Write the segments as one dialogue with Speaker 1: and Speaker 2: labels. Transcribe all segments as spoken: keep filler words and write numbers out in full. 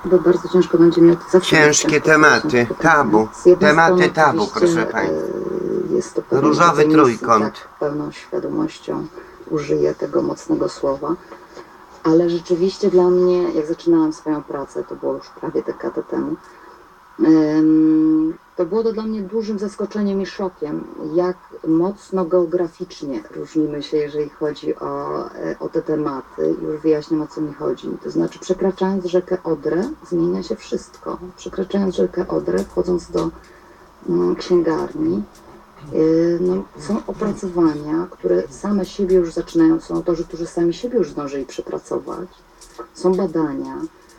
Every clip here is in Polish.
Speaker 1: bo bardzo ciężko będzie mi o to zawsze.
Speaker 2: Ciężkie tematy, tabu, tematy tabu, proszę Państwa.
Speaker 1: Jest to
Speaker 2: Różowy trójkąt.
Speaker 1: Tak, pełną świadomością użyję tego mocnego słowa. Ale rzeczywiście dla mnie, jak zaczynałam swoją pracę, to było już prawie dekadę temu, to było to dla mnie dużym zaskoczeniem i szokiem, jak mocno geograficznie różnimy się, jeżeli chodzi o, o te tematy. Już wyjaśniam, o co mi chodzi. To znaczy, przekraczając rzekę Odrę, zmienia się wszystko. Przekraczając rzekę Odrę, wchodząc do no, księgarni, no, są opracowania, które same siebie już zaczynają, są autorzy, którzy sami siebie już zdążyli przepracować. Są badania.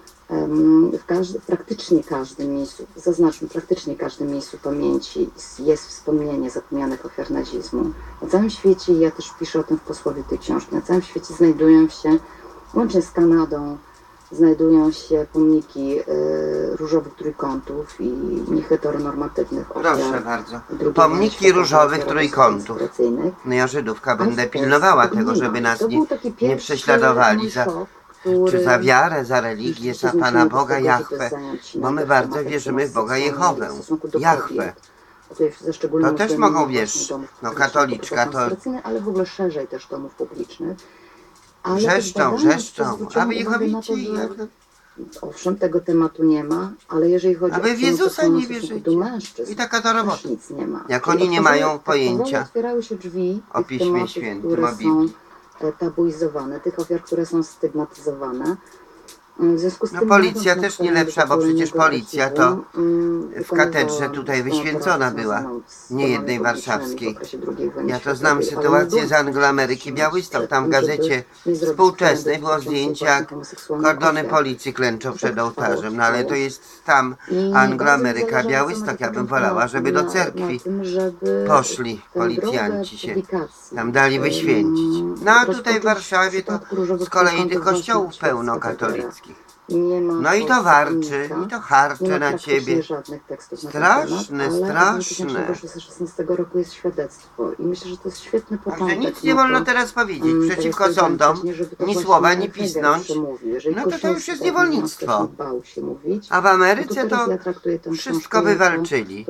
Speaker 1: W każdy, praktycznie każdym miejscu, zaznaczmy, praktycznie każdym miejscu pamięci jest wspomnienie zapomnianych ofiar nazizmu. Na całym świecie, ja też piszę o tym w posłowie tej książki, na całym świecie znajdują się, łącznie z Kanadą, znajdują się pomniki y, różowych trójkątów i nieheteronormatywnych ofiar.
Speaker 2: Proszę bardzo. Pomniki różowych trójkątów. No ja Żydówka będę pilnowała tego, żeby nas nie, nie prześladowali za... Czy za wiarę, za religię, za Pana Boga Jahwe, bo my bardzo wierzymy w Boga Jehowę, Jahwe. To też mogą wierzyć, no katoliczka to...
Speaker 1: Ale w ogóle szerzej też domów publicznych.
Speaker 2: Wrzeszczą, wrzeszczą, a wy Jehowici...
Speaker 1: Owszem, tego tematu nie ma, ale jeżeli chodzi
Speaker 2: a wy w Jezusa nie wierzycie. I taka to robota.
Speaker 1: Nic nie ma.
Speaker 2: Jak oni nie mają pojęcia
Speaker 1: otwierały się drzwi
Speaker 2: o Piśmie Świętym, o Biblii.
Speaker 1: Tabuizowane, tych ofiar, które są stygmatyzowane. W związku z tym
Speaker 2: no policja też nie lepsza, bo przecież policja to w katedrze tutaj wyświęcona była, nie jednej warszawskiej. Ja to znam sytuację z Angloameryki, Białystok, tam w gazecie współczesnej było zdjęcie, jak kordony policji klęczą przed ołtarzem, no ale to jest tam Angloameryka, Białystok, ja bym wolała, żeby do cerkwi poszli policjanci się, tam dali wyświęcić. No a tutaj w Warszawie to z kolei tych kościołów pełno katolickich. No i to warczy, i to harcze na ciebie. Straszne, straszne.
Speaker 1: Z szesnastego roku jest świadectwo i myślę, że to jest świetny początek.
Speaker 2: Także nic nie wolno teraz powiedzieć przeciwko sądom, ni słowa, ni pisnąć. No to to już jest niewolnictwo. A w Ameryce to wszystko wywalczyli.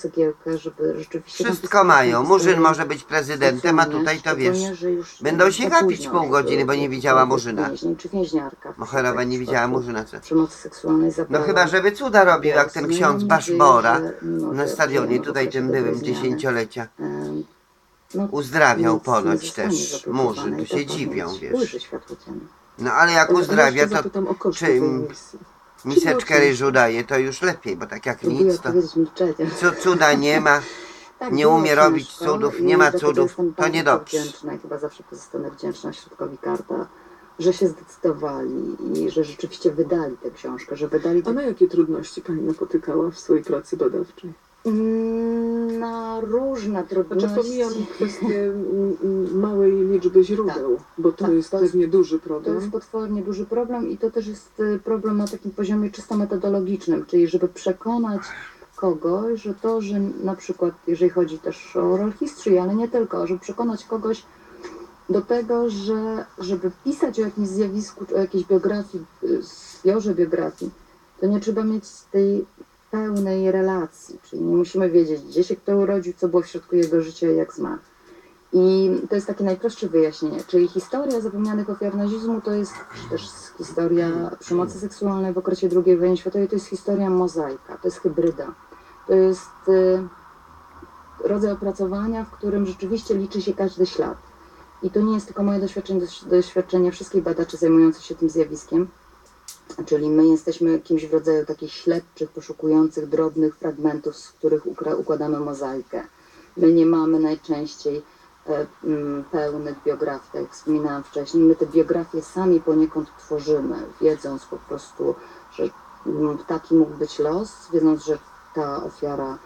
Speaker 2: Wszystko mają. Murzyn może być prezydentem, a tutaj to wiesz, będą się gapić pół godziny, bo nie widziała Murzyna. Moherowa nie widziała Murzyna. No chyba, żeby cuda robił, jak ten ksiądz Baszbora na stadionie tutaj tym byłym dziesięciolecia. Uzdrawiał ponoć też Murzyn, tu się dziwią, wiesz. No ale jak uzdrawia, to czy miseczkę ryżu daje, to już lepiej, bo tak jak nic, to cuda nie ma. Nie umie robić cudów, nie ma cudów, to niedobrze.
Speaker 1: Chyba zawsze pozostanę wdzięczna środkowi Karta, że się zdecydowali i że rzeczywiście wydali tę książkę, że wydali...
Speaker 3: A na jakie trudności Pani napotykała w swojej pracy badawczej?
Speaker 1: Na różne trudności.
Speaker 3: Znaczy pomijam kwestię małej liczby źródeł, tak, bo to tak, jest to pewnie jest, duży problem.
Speaker 1: To jest potwornie duży problem i to też jest problem na takim poziomie czysto metodologicznym, czyli żeby przekonać kogoś, że to, że na przykład, jeżeli chodzi też o oral history, ale nie tylko, żeby przekonać kogoś do tego, że żeby pisać o jakimś zjawisku, czy o jakiejś biografii, zbiorze biografii, to nie trzeba mieć tej pełnej relacji, czyli nie musimy wiedzieć, gdzie się kto urodził, co było w środku jego życia i jak zmarł. I to jest takie najprostsze wyjaśnienie, czyli historia zapomnianych ofiar nazizmu to jest też historia przemocy seksualnej w okresie drugiej wojny światowej, to jest historia mozaika, to jest hybryda. To jest y, rodzaj opracowania, w którym rzeczywiście liczy się każdy ślad. I to nie jest tylko moje doświadczenie, doświadczenie wszystkich badaczy zajmujących się tym zjawiskiem, czyli my jesteśmy kimś w rodzaju takich śledczych, poszukujących drobnych fragmentów, z których układamy mozaikę. My nie mamy najczęściej e, m, pełnych biografii, tak jak wspominałam wcześniej. My te biografie sami poniekąd tworzymy, wiedząc po prostu, że m, taki mógł być los, wiedząc, że ta ofiara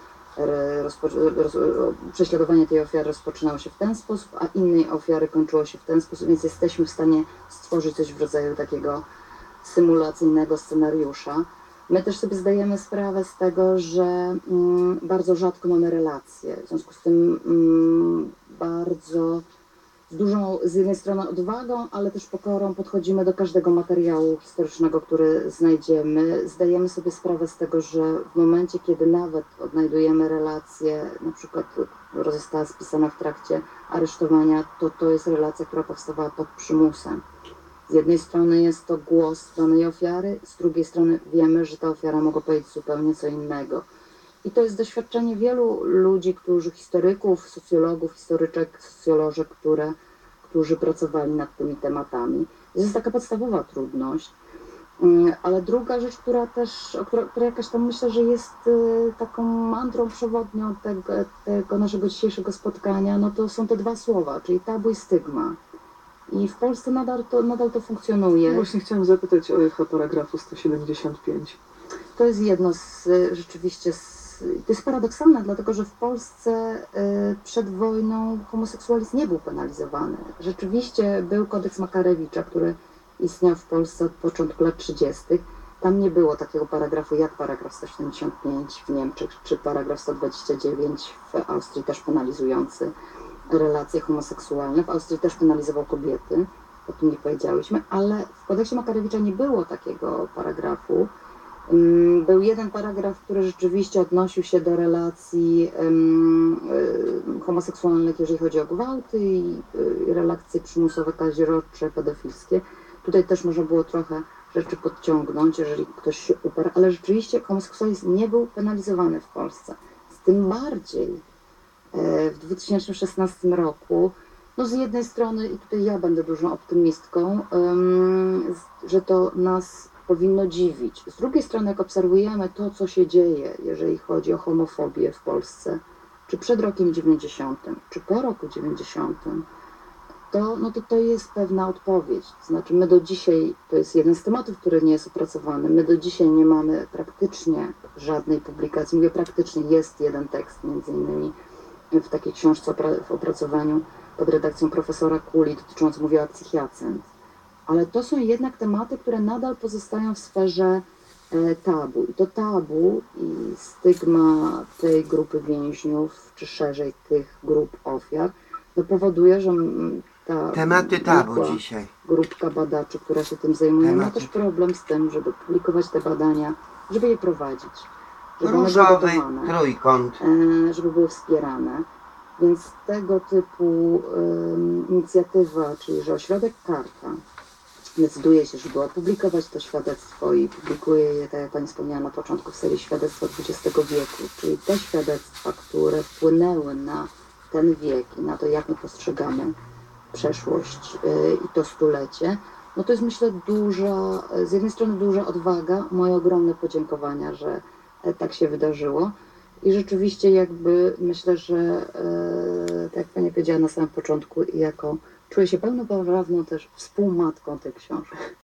Speaker 1: prześladowanie tej ofiary rozpoczynało się w ten sposób, a innej ofiary kończyło się w ten sposób, więc jesteśmy w stanie stworzyć coś w rodzaju takiego symulacyjnego scenariusza. My też sobie zdajemy sprawę z tego, że mm, bardzo rzadko mamy relacje, w związku z tym mm, bardzo z dużą z jednej strony odwagą, ale też pokorą podchodzimy do każdego materiału historycznego, który znajdziemy. Zdajemy sobie sprawę z tego, że w momencie, kiedy nawet odnajdujemy relację, na przykład, która została spisana w trakcie aresztowania, to to jest relacja, która powstawała pod przymusem. Z jednej strony jest to głos danej ofiary, z drugiej strony wiemy, że ta ofiara mogła powiedzieć zupełnie co innego. I to jest doświadczenie wielu ludzi, którzy, historyków, socjologów, historyczek, socjolożek, które, którzy pracowali nad tymi tematami. To jest taka podstawowa trudność. Ale druga rzecz, która też, która, która jakaś tam myślę, że jest taką mantrą przewodnią tego, tego naszego dzisiejszego spotkania, no to są te dwa słowa, czyli tabu i stygma. I w Polsce nadal to, nadal to funkcjonuje.
Speaker 3: No właśnie chciałam zapytać o echo paragrafu sto siedemdziesiąt pięć.
Speaker 1: To jest jedno z rzeczywiście, z, to jest paradoksalne, dlatego że w Polsce y, przed wojną homoseksualizm nie był penalizowany. Rzeczywiście był kodeks Makarewicza, który istniał w Polsce od początku lat trzydziestych. Tam nie było takiego paragrafu jak paragraf sto siedemdziesiąt pięć w Niemczech, czy paragraf sto dwadzieścia dziewięć w Austrii, też penalizujący relacje homoseksualne. W Austrii też penalizował kobiety, o tym nie powiedziałyśmy, ale w kodeksie Makarewicza nie było takiego paragrafu. Był jeden paragraf, który rzeczywiście odnosił się do relacji um, homoseksualnych, jeżeli chodzi o gwałty i y, relacje przymusowe, kazirodcze, pedofilskie. Tutaj też można było trochę rzeczy podciągnąć, jeżeli ktoś się uparł, ale rzeczywiście homoseksualizm nie był penalizowany w Polsce. Z tym bardziej e, w dwa tysiące szesnastym roku, no z jednej strony, i tutaj ja będę dużą optymistką, um, że to nas powinno dziwić. Z drugiej strony, jak obserwujemy to, co się dzieje, jeżeli chodzi o homofobię w Polsce, czy przed rokiem dziewięćdziesiątym, czy po roku dziewięćdziesiątym, to, no to to jest pewna odpowiedź. To znaczy my do dzisiaj, to jest jeden z tematów, który nie jest opracowany, my do dzisiaj nie mamy praktycznie żadnej publikacji. Mówię praktycznie, jest jeden tekst, między innymi w takiej książce w opracowaniu pod redakcją profesora Kuli, dotyczący, mówię o akcji Hyacynt. Ale to są jednak tematy, które nadal pozostają w sferze e, tabu. I to tabu i stygma tej grupy więźniów, czy szerzej tych grup ofiar, no powoduje, że ta
Speaker 2: Tematy tabu
Speaker 1: grupa,
Speaker 2: dzisiaj.
Speaker 1: grupka badaczy, która się tym zajmuje,
Speaker 2: Tematy.
Speaker 1: ma też problem z tym, żeby publikować te badania, żeby je prowadzić. Żeby one były
Speaker 2: Różowy
Speaker 1: datowane,
Speaker 2: trójkąt.
Speaker 1: e, żeby były wspierane. Więc tego typu e, inicjatywa, czyli że ośrodek Karta decyduje się, żeby opublikować to świadectwo i publikuje je, tak jak Pani wspomniała na początku, w serii Świadectwa dwudziestego wieku, czyli te świadectwa, które wpłynęły na ten wiek i na to, jak my postrzegamy przeszłość yy, i to stulecie, no to jest, myślę, duża, z jednej strony duża odwaga, moje ogromne podziękowania, że e, tak się wydarzyło. I rzeczywiście jakby myślę, że e, tak jak Pani powiedziała na samym początku, jako czuję się pełnoprawną też współmatką tej książki.